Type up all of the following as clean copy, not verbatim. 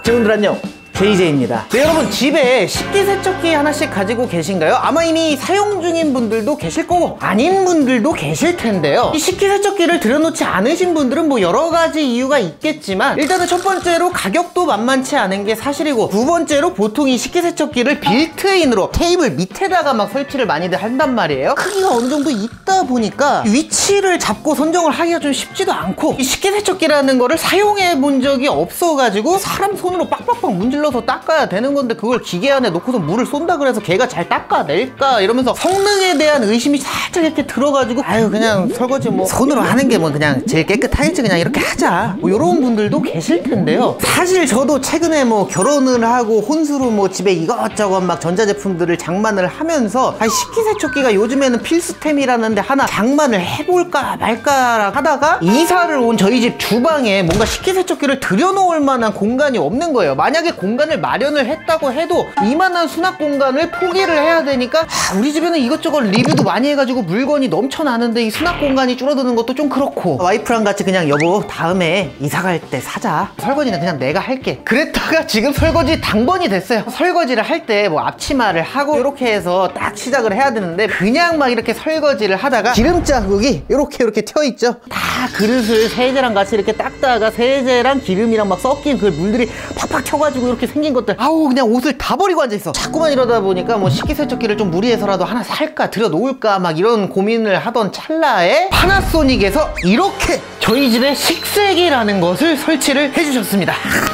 여러분들 안녕, JJ입니다. 네, 여러분 집에 식기세척기 하나씩 가지고 계신가요? 아마 이미 사용 중인 분들도 계실 거고 아닌 분들도 계실 텐데요. 이 식기세척기를 들여놓지 않으신 분들은 뭐 여러 가지 이유가 있겠지만, 일단은 첫 번째로 가격도 만만치 않은 게 사실이고, 두 번째로 보통 이 식기세척기를 빌트인으로 테이블 밑에다가 막 설치를 많이들 한단 말이에요. 크기가 어느 정도 있다 보니까 위치를 잡고 선정을 하기가 좀 쉽지도 않고, 이 식기세척기라는 거를 사용해 본 적이 없어가지고 사람 손으로 빡빡빡 문질러서 닦아야 되는 건데, 그걸 기계 안에 놓고서 물을 쏜다 그래서 걔가 잘 닦아낼까 이러면서 성능에 대한 의심이 살짝 이렇게 들어가지고, 아유 그냥 설거지 뭐 손으로 하는 게 뭐 그냥 제일 깨끗하겠지, 그냥 이렇게 하자, 뭐 이런 분들도 계실 텐데요. 사실 저도 최근에 뭐 결혼을 하고 혼수로 뭐 집에 이것저것 막 전자제품들을 장만을 하면서, 아니 식기세척기가 요즘에는 필수템이라는데 하나 장만을 해볼까 말까 하다가 이사를 온 저희 집 주방에 뭔가 식기세척기를 들여놓을 만한 공간이 없는 거예요. 만약에 공간을 마련을 했다고 해도 이만한 수납 공간을 포기를 해야 되니까, 우리 집에는 이것저것 리뷰도 많이 해가지고 물건이 넘쳐나는데 이 수납 공간이 줄어드는 것도 좀 그렇고, 와이프랑 같이 그냥 여보 다음에 이사 갈 때 사자, 설거지는 그냥 내가 할게, 그랬다가 지금 설거지 당번이 됐어요. 설거지를 할 때 뭐 앞치마를 하고 이렇게 해서 딱 시작을 해야 되는데, 그냥 막 이렇게 설거지를 하다가 기름 자국이 이렇게 튀어 있죠. 다 그릇을 세제랑 같이 이렇게 닦다가 세제랑 기름이랑 막 섞인 그 물들이 팍팍 튀어가지고 이렇게 생긴 것들, 아우 그냥 옷을 다 버리고 앉아있어. 자꾸만 이러다 보니까 뭐 식기세척기를 좀 무리해서라도 하나 살까 들여놓을까 막 이런 고민을 하던 찰나에 파나소닉에서 이렇게 저희 집에 식세기라는 것을 설치를 해주셨습니다.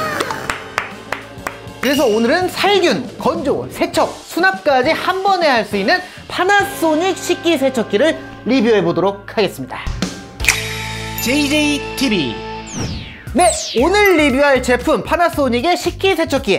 그래서 오늘은 살균, 건조, 세척, 수납까지 한 번에 할 수 있는 파나소닉 식기세척기를 리뷰해 보도록 하겠습니다. JJTV. 네, 오늘 리뷰할 제품 파나소닉의 식기세척기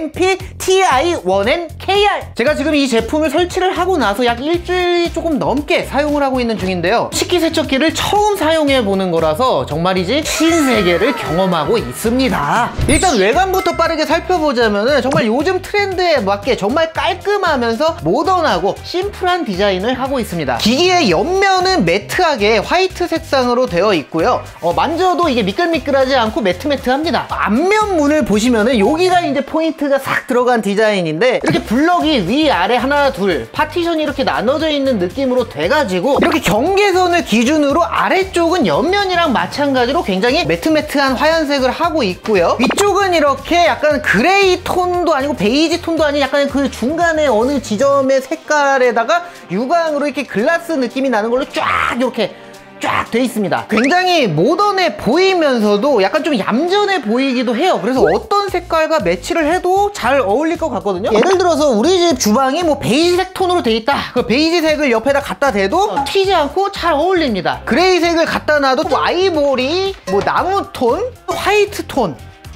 MP-TI-1N-KR. 제가 지금 이 제품을 설치를 하고 나서 약 일주일 조금 넘게 사용을 하고 있는 중인데요, 식기세척기를 처음 사용해보는 거라서 정말이지 신세계를 경험하고 있습니다. 일단 외관부터 빠르게 살펴보자면은 정말 요즘 트렌드에 맞게 정말 깔끔하면서 모던하고 심플한 디자인을 하고 있습니다. 기기의 옆면은 매트하게 화이트 색상으로 되어 있고요, 만져도 이게 미끌미끌하지 않고 매트매트합니다. 앞면 문을 보시면은 여기가 이제 포인트가 싹 들어간 디자인인데, 이렇게 블럭이 위아래 하나 둘 파티션이 이렇게 나눠져 있는 느낌으로 돼가지고, 이렇게 경계선을 기준으로 아래쪽은 옆면이랑 마찬가지로 굉장히 매트매트한 화연색을 하고 있고요, 위쪽은 이렇게 약간 그레이 톤도 아니고 베이지 톤도 아닌 약간 그 중간에 어느 지점의 색깔에다가 유광으로 이렇게 글라스 느낌이 나는 걸로 쫙 이렇게 쫙 돼 있습니다. 굉장히 모던해 보이면서도 약간 좀 얌전해 보이기도 해요. 그래서 어떤 색깔과 매치를 해도 잘 어울릴 것 같거든요. 예를 들어서 우리 집 주방이 뭐 베이지색 톤으로 돼 있다, 그 베이지색을 옆에다 갖다 대도 튀지 않고 잘 어울립니다. 그레이색을 갖다 놔도 뭐 아이보리, 뭐 나무톤, 화이트 톤,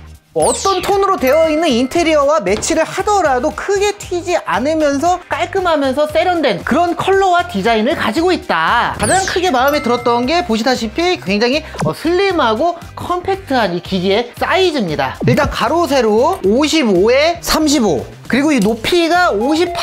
어떤 톤으로 되어 있는 인테리어와 매치를 하더라도 크게 튀지 않으면서 깔끔하면서 세련된 그런 컬러와 디자인을 가지고 있다. 가장 크게 마음에 들었던 게 보시다시피 굉장히 슬림하고 컴팩트한 이 기기의 사이즈입니다. 일단 가로 세로 55에 35, 그리고 이 높이가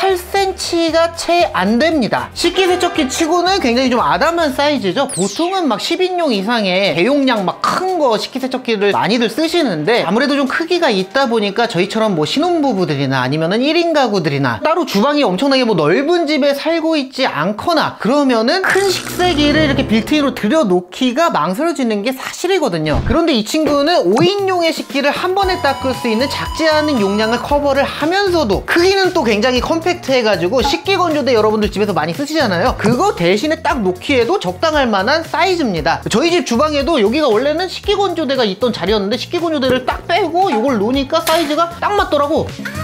58cm가 채 안 됩니다. 식기세척기 치고는 굉장히 좀 아담한 사이즈죠. 보통은 막 10인용 이상의 대용량 막 큰 거 식기세척기를 많이들 쓰시는데, 아무래도 좀 크기가 있다 보니까 저희처럼 뭐 신혼부부들이나 아니면은 1인 가구들이나 따로 주방이 엄청나게 뭐 넓은 집에 살고 있지 않거나 그러면은 큰 식세기를 이렇게 빌트인으로 들여놓기가 망설여지는 게 사실이거든요. 그런데 이 친구는 5인용의 식기를 한 번에 닦을 수 있는 작지 않은 용량을 커버를 하면서도 크기는 또 굉장히 컴팩트해가지고 식기건조대 여러분들 집에서 많이 쓰시잖아요. 그거 대신에 딱 놓기에도 적당할 만한 사이즈입니다. 저희 집 주방에도 여기가 원래는 식기건조대가 있던 자리였는데, 식기건조대를 딱 빼고 이걸 놓으니까 사이즈가 딱 맞더라고.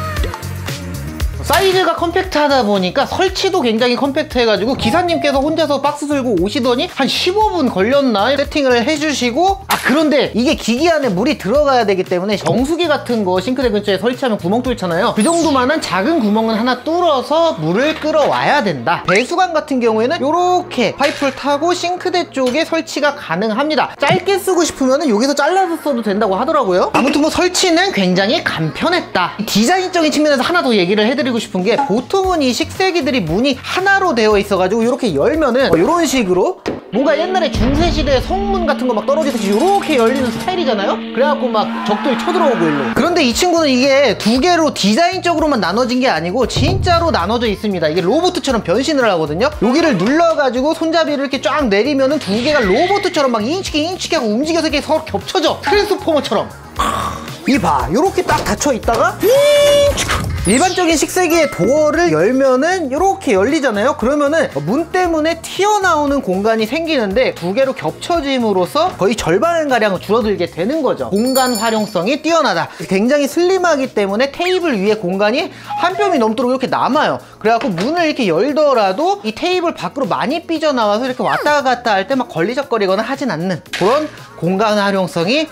사이즈가 컴팩트하다 보니까 설치도 굉장히 컴팩트해가지고 기사님께서 혼자서 박스 들고 오시더니 한 15분 걸렸나 세팅을 해주시고, 그런데 이게 기기 안에 물이 들어가야 되기 때문에 정수기 같은 거 싱크대 근처에 설치하면 구멍 뚫잖아요. 그 정도만한 작은 구멍은 하나 뚫어서 물을 끌어와야 된다. 배수관 같은 경우에는 이렇게 파이프를 타고 싱크대 쪽에 설치가 가능합니다. 짧게 쓰고 싶으면 여기서 잘라서 써도 된다고 하더라고요. 아무튼 뭐 설치는 굉장히 간편했다. 디자인적인 측면에서 하나 더 얘기를 해드리고 싶은 게, 보통은 이 식세기들이 문이 하나로 되어 있어가지고 이렇게 열면은 이런 식으로 뭔가 옛날에 중세시대의 성문 같은 거 막 떨어지듯이 요렇게 열리는 스타일이잖아요. 그래갖고 막 적들이 쳐들어오고 일로. 그런데 이 친구는 이게 두 개로 디자인적으로만 나눠진 게 아니고 진짜로 나눠져 있습니다. 이게 로봇처럼 변신을 하거든요. 여기를 눌러가지고 손잡이를 이렇게 쫙 내리면은 두 개가 로봇처럼 막 인치게 하고 움직여서 이렇게 서로 겹쳐져. 트랜스포머처럼. 이봐, 요렇게 딱 닫혀 있다가 일반적인 식세기의 도어를 열면은 이렇게 열리잖아요. 그러면은 문 때문에 튀어나오는 공간이 생기는데 두 개로 겹쳐짐으로써 거의 절반가량 줄어들게 되는 거죠. 공간 활용성이 뛰어나다. 굉장히 슬림하기 때문에 테이블 위에 공간이 한 뼘이 넘도록 이렇게 남아요. 그래갖고 문을 이렇게 열더라도 이 테이블 밖으로 많이 삐져나와서 이렇게 왔다 갔다 할 때 막 걸리적거리거나 하진 않는 그런 공간 활용성이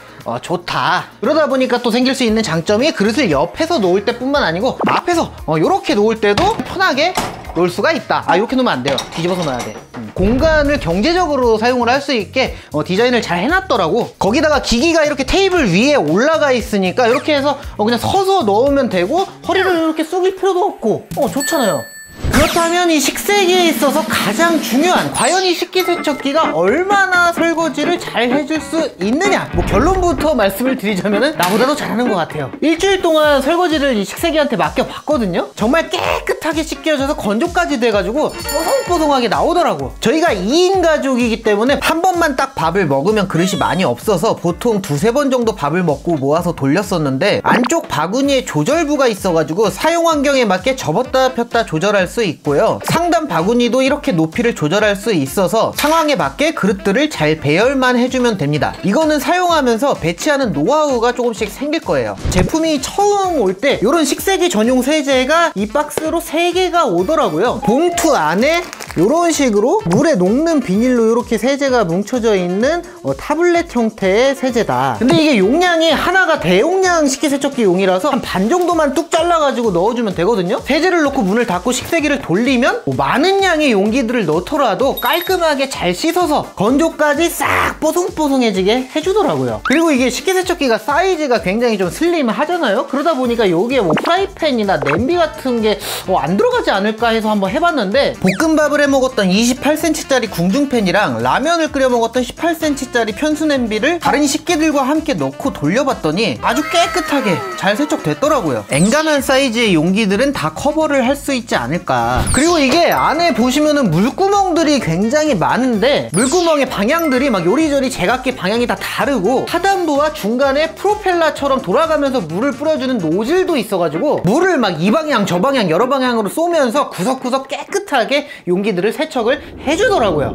좋다. 그러다 보니까 또 생길 수 있는 장점이 그릇을 옆에서 놓을 때뿐만 아니고 앞에서 이렇게 놓을 때도 편하게 놓을 수가 있다. 이렇게 놓으면 안 돼요. 뒤집어서 놔야 돼. 공간을 경제적으로 사용을 할 수 있게 디자인을 잘 해놨더라고. 거기다가 기기가 이렇게 테이블 위에 올라가 있으니까 이렇게 해서 그냥 서서 넣으면 되고 허리를 이렇게 숙일 필요도 없고 좋잖아요. 그렇다면 이 식세기에 있어서 가장 중요한, 과연 이 식기세척기가 얼마나 설거지를 잘 해줄 수 있느냐, 뭐 결론부터 말씀을 드리자면은 나보다도 잘하는 것 같아요. 일주일 동안 설거지를 이 식세기한테 맡겨봤거든요. 정말 깨끗하게 씻겨져서 건조까지 돼가지고 뽀송뽀송하게 나오더라고. 저희가 2인 가족이기 때문에 한 번만 딱 밥을 먹으면 그릇이 많이 없어서 보통 2~3번 정도 밥을 먹고 모아서 돌렸었는데, 안쪽 바구니에 조절부가 있어가지고 사용 환경에 맞게 접었다 폈다 조절할 수 있고요. 상단 바구니도 이렇게 높이를 조절할 수 있어서 상황에 맞게 그릇들을 잘 배열만 해주면 됩니다. 이거는 사용하면서 배치하는 노하우가 조금씩 생길 거예요. 제품이 처음 올 때 이런 식세기 전용 세제가 이 박스로 3개가 오더라고요. 봉투 안에 이런 식으로 물에 녹는 비닐로 이렇게 세제가 뭉쳐져 있는 타블렛 형태의 세제다. 근데 이게 용량이 하나가 대용량 식기세척기 용이라서 한 반 정도만 뚝 잘라가지고 넣어주면 되거든요. 세제를 넣고 문을 닫고 식세기를 돌리면 많은 양의 용기들을 넣더라도 깔끔하게 잘 씻어서 건조까지 싹 뽀송뽀송해지게 해주더라고요. 그리고 이게 식기세척기가 사이즈가 굉장히 좀 슬림하잖아요. 그러다 보니까 여기에 뭐 프라이팬이나 냄비 같은 게 안 들어가지 않을까 해서 한번 해봤는데, 볶음밥을 해 먹었던 28cm짜리 궁중팬이랑 라면을 끓여 먹었던 18cm짜리 편수냄비를 다른 식기들과 함께 넣고 돌려봤더니 아주 깨끗하게 잘 세척됐더라고요. 엔간한 사이즈의 용기들은 다 커버를 할 수 있지 않을까. 그리고 이게 안에 보시면은 물구멍들이 굉장히 많은데, 물구멍의 방향들이 막 요리조리 제각기 방향이 다 다르고, 하단부와 중간에 프로펠러처럼 돌아가면서 물을 뿌려주는 노즐도 있어가지고 물을 막 이 방향 저 방향 여러 방향으로 쏘면서 구석구석 깨끗하게 용기들을 세척을 해주더라고요.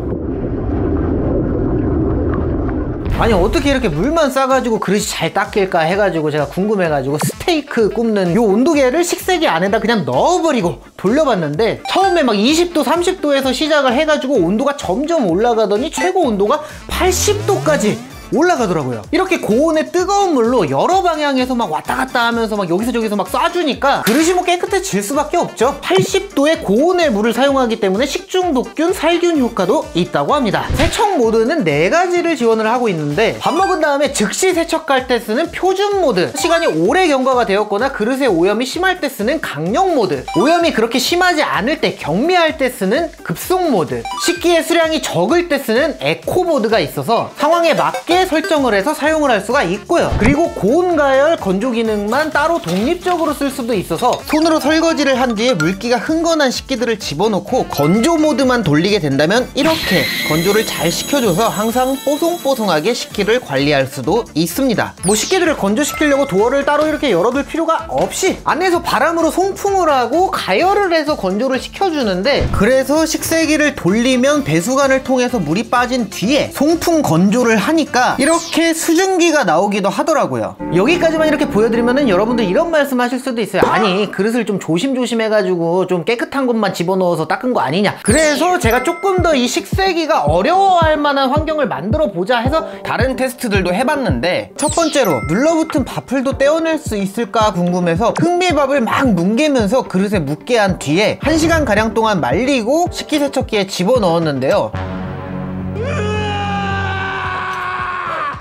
아니 어떻게 이렇게 물만 싸가지고 그릇이 잘 닦일까 해가지고 제가 궁금해가지고 스테이크 굽는 요 온도계를 식세기 안에다 그냥 넣어버리고 돌려봤는데, 처음에 막 20도 30도에서 시작을 해가지고 온도가 점점 올라가더니 최고 온도가 80도까지 올라가더라고요. 이렇게 고온의 뜨거운 물로 여러 방향에서 막 왔다 갔다 하면서 막 여기서 저기서 막 쏴주니까 그릇이 뭐 깨끗해질 수밖에 없죠. 80도의 고온의 물을 사용하기 때문에 식중독균, 살균 효과도 있다고 합니다. 세척 모드는 4가지를 지원을 하고 있는데, 밥 먹은 다음에 즉시 세척할 때 쓰는 표준 모드, 시간이 오래 경과가 되었거나 그릇의 오염이 심할 때 쓰는 강력 모드, 오염이 그렇게 심하지 않을 때 경미할 때 쓰는 급속 모드, 식기의 수량이 적을 때 쓰는 에코 모드가 있어서 상황에 맞게 설정을 해서 사용을 할 수가 있고요. 그리고 고온 가열 건조 기능만 따로 독립적으로 쓸 수도 있어서 손으로 설거지를 한 뒤에 물기가 흥건한 식기들을 집어넣고 건조 모드만 돌리게 된다면 이렇게 건조를 잘 시켜줘서 항상 뽀송뽀송하게 식기를 관리할 수도 있습니다. 뭐 식기들을 건조시키려고 도어를 따로 이렇게 열어둘 필요가 없이 안에서 바람으로 송풍을 하고 가열을 해서 건조를 시켜주는데, 그래서 식세기를 돌리면 배수관을 통해서 물이 빠진 뒤에 송풍 건조를 하니까 이렇게 수증기가 나오기도 하더라고요. 여기까지만 이렇게 보여드리면은 여러분들 이런 말씀 하실 수도 있어요. 아니 그릇을 좀 조심조심 해가지고 좀 깨끗한 것만 집어넣어서 닦은 거 아니냐. 그래서 제가 조금 더 이 식세기가 어려워할 만한 환경을 만들어 보자 해서 다른 테스트들도 해봤는데, 첫 번째로 눌러붙은 밥풀도 떼어낼 수 있을까 궁금해서 흑미밥을 막 뭉개면서 그릇에 묻게 한 뒤에 1시간가량 동안 말리고 식기세척기에 집어넣었는데요,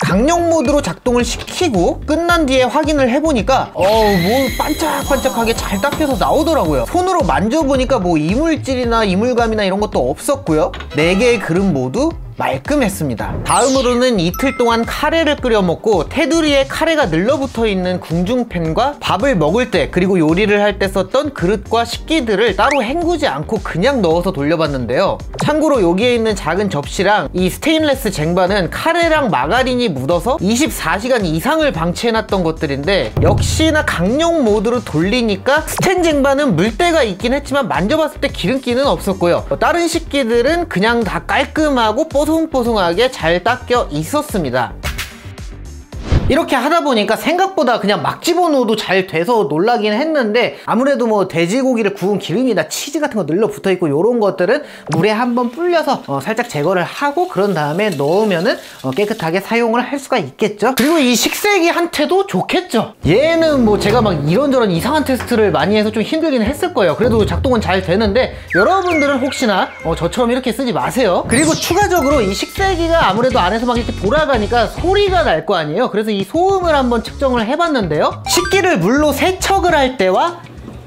강력 모드로 작동을 시키고 끝난 뒤에 확인을 해보니까 뭐 반짝반짝하게 잘 닦여서 나오더라고요. 손으로 만져보니까 뭐 이물질이나 이물감이나 이런 것도 없었고요. 4개의 그릇 모두 말끔했습니다. 다음으로는 이틀 동안 카레를 끓여 먹고 테두리에 카레가 늘러붙어 있는 궁중팬과 밥을 먹을 때 그리고 요리를 할 때 썼던 그릇과 식기들을 따로 헹구지 않고 그냥 넣어서 돌려봤는데요. 참고로 여기에 있는 작은 접시랑 이 스테인레스 쟁반은 카레랑 마가린이 묻어서 24시간 이상을 방치해놨던 것들인데 역시나 강력 모드로 돌리니까 스텐 쟁반은 물때가 있긴 했지만 만져봤을 때 기름기는 없었고요. 다른 식기들은 그냥 다 깔끔하고 뽀송뽀송하게 잘 닦여 있었습니다. 이렇게 하다 보니까 생각보다 그냥 막 집어넣어도 잘 돼서 놀라긴 했는데 아무래도 뭐 돼지고기를 구운 기름이나 치즈 같은 거 늘러 붙어 있고 이런 것들은 물에 한번 불려서 살짝 제거를 하고 그런 다음에 넣으면은 깨끗하게 사용을 할 수가 있겠죠. 그리고 이 식세기한테도 좋겠죠. 얘는 뭐 제가 막 이런저런 이상한 테스트를 많이 해서 좀 힘들긴 했을 거예요. 그래도 작동은 잘 되는데 여러분들은 혹시나 저처럼 이렇게 쓰지 마세요. 그리고 추가적으로 이 식세기가 아무래도 안에서 막 이렇게 돌아가니까 소리가 날 거 아니에요. 그래서 이 소음을 한번 측정을 해봤는데요. 식기를 물로 세척을 할 때와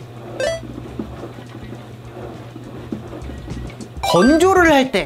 건조를 할 때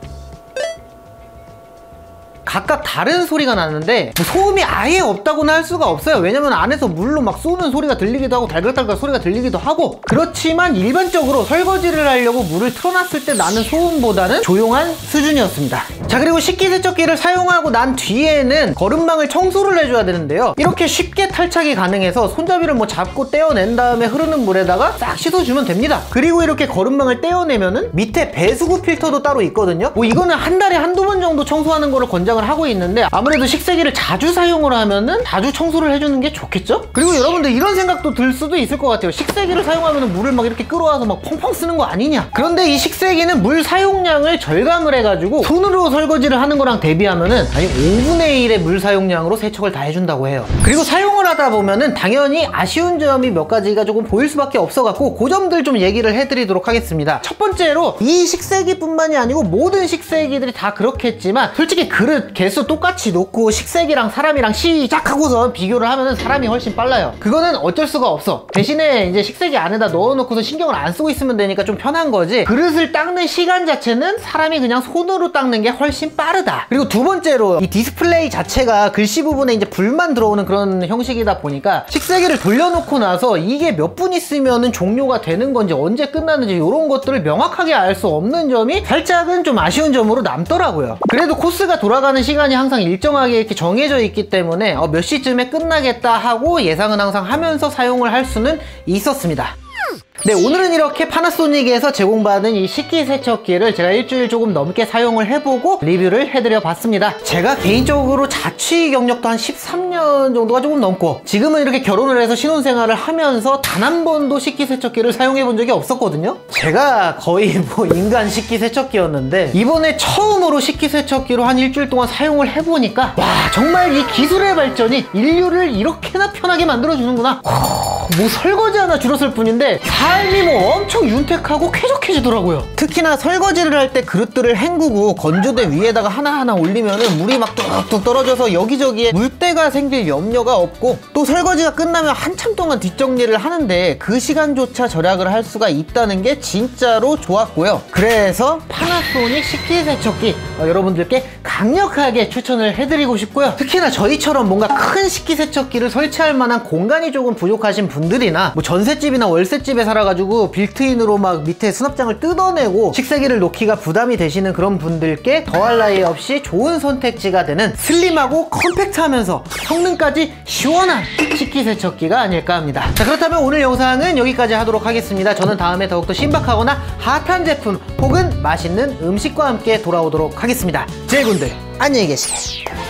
각각 다른 소리가 나는데 소음이 아예 없다고는 할 수가 없어요. 왜냐면 안에서 물로 막 쏘는 소리가 들리기도 하고 달글달글 소리가 들리기도 하고 그렇지만 일반적으로 설거지를 하려고 물을 틀어놨을 때 나는 소음보다는 조용한 수준이었습니다. 자, 그리고 식기세척기를 사용하고 난 뒤에는 거름망을 청소를 해줘야 되는데요. 이렇게 쉽게 탈착이 가능해서 손잡이를 뭐 잡고 떼어낸 다음에 흐르는 물에다가 싹 씻어주면 됩니다. 그리고 이렇게 거름망을 떼어내면은 밑에 배수구 필터도 따로 있거든요. 뭐 이거는 한 달에 한두 번 정도 청소하는 거를 권장을 하고 있는데 아무래도 식세기를 자주 사용을 하면은 자주 청소를 해주는 게 좋겠죠? 그리고 여러분들 이런 생각도 들 수도 있을 것 같아요. 식세기를 사용하면 물을 막 이렇게 끌어와서 막 펑펑 쓰는 거 아니냐? 그런데 이 식세기는 물 사용량을 절감을 해가지고 손으로 설거지를 하는 거랑 대비하면은 5분의 1의 물 사용량으로 세척을 다 해준다고 해요. 그리고 사용을 하다 보면은 당연히 아쉬운 점이 몇 가지가 조금 보일 수밖에 없어갖고 그 점들 좀 얘기를 해드리도록 하겠습니다. 첫 번째로 이 식세기뿐만이 아니고 모든 식세기들이 다 그렇겠지만 솔직히 그릇 개수 똑같이 놓고 식세기랑 사람이랑 시작하고서 비교를 하면은 사람이 훨씬 빨라요. 그거는 어쩔 수가 없어. 대신에 이제 식세기 안에다 넣어놓고서 신경을 안 쓰고 있으면 되니까 좀 편한 거지 그릇을 닦는 시간 자체는 사람이 그냥 손으로 닦는 게 훨씬 빠르다. 그리고 두 번째로 이 디스플레이 자체가 글씨 부분에 이제 불만 들어오는 그런 형식이다 보니까 식세기를 돌려놓고 나서 이게 몇 분 있으면은 종료가 되는 건지 언제 끝나는지 이런 것들을 명확하게 알 수 없는 점이 살짝은 좀 아쉬운 점으로 남더라고요. 그래도 코스가 돌아가는 시간이 항상 일정하게 이렇게 정해져 있기 때문에 몇 시쯤에 끝나겠다 하고 예상은 항상 하면서 사용을 할 수는 있었습니다. 네, 오늘은 이렇게 파나소닉에서 제공받은 이 식기세척기를 제가 일주일 조금 넘게 사용을 해보고 리뷰를 해드려 봤습니다. 제가 개인적으로 자취 경력도 한 13년 정도가 조금 넘고 지금은 이렇게 결혼을 해서 신혼생활을 하면서 단 한 번도 식기세척기를 사용해 본 적이 없었거든요. 제가 거의 뭐 인간 식기세척기였는데 이번에 처음으로 식기세척기로 한 일주일 동안 사용을 해보니까 와, 정말 이 기술의 발전이 인류를 이렇게나 편하게 만들어주는구나. 뭐 설거지 하나 줄었을 뿐인데 삶이 뭐 엄청 윤택하고 쾌적해지더라고요. 특히나 설거지를 할 때 그릇들을 헹구고 건조대 위에다가 하나하나 올리면은 물이 막 뚝뚝 떨어져서 여기저기에 물때가 생길 염려가 없고 또 설거지가 끝나면 한참 동안 뒷정리를 하는데 그 시간조차 절약을 할 수가 있다는 게 진짜로 좋았고요. 그래서 파나소닉 식기세척기 여러분들께 강력하게 추천을 해드리고 싶고요. 특히나 저희처럼 뭔가 큰 식기세척기를 설치할 만한 공간이 조금 부족하신 분들이나 뭐 전셋집이나 월셋집에 살아가지고 빌트인으로 막 밑에 수납장을 뜯어내고 식세기를 놓기가 부담이 되시는 그런 분들께 더할 나위 없이 좋은 선택지가 되는 슬림하고 컴팩트하면서 성능까지 시원한 식기세척기가 아닐까 합니다. 자, 그렇다면 오늘 영상은 여기까지 하도록 하겠습니다. 저는 다음에 더욱더 신박하거나 핫한 제품 혹은 맛있는 음식과 함께 돌아오도록 하겠습니다. 제군들 안녕히 계시게.